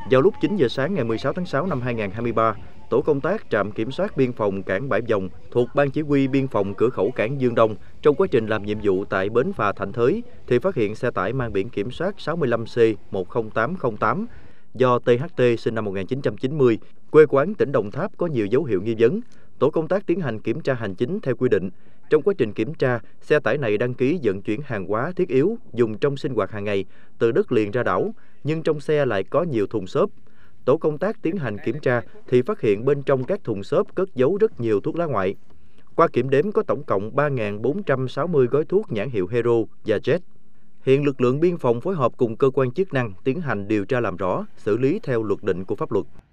Vào lúc 9 giờ sáng ngày 16 tháng 6 năm 2023, tổ công tác trạm kiểm soát biên phòng cảng Bãi Vòng thuộc Ban Chỉ huy Biên phòng cửa khẩu cảng Dương Đông trong quá trình làm nhiệm vụ tại bến phà Thạnh Thới thì phát hiện xe tải mang biển kiểm soát 65C10808 do THT sinh năm 1990, quê quán tỉnh Đồng Tháp có nhiều dấu hiệu nghi vấn. Tổ công tác tiến hành kiểm tra hành chính theo quy định. Trong quá trình kiểm tra, xe tải này đăng ký vận chuyển hàng hóa thiết yếu dùng trong sinh hoạt hàng ngày từ đất liền ra đảo, nhưng trong xe lại có nhiều thùng xốp. Tổ công tác tiến hành kiểm tra thì phát hiện bên trong các thùng xốp cất giấu rất nhiều thuốc lá ngoại. Qua kiểm đếm có tổng cộng 3.460 gói thuốc nhãn hiệu Hero và Jet. Hiện lực lượng biên phòng phối hợp cùng cơ quan chức năng tiến hành điều tra làm rõ, xử lý theo luật định của pháp luật.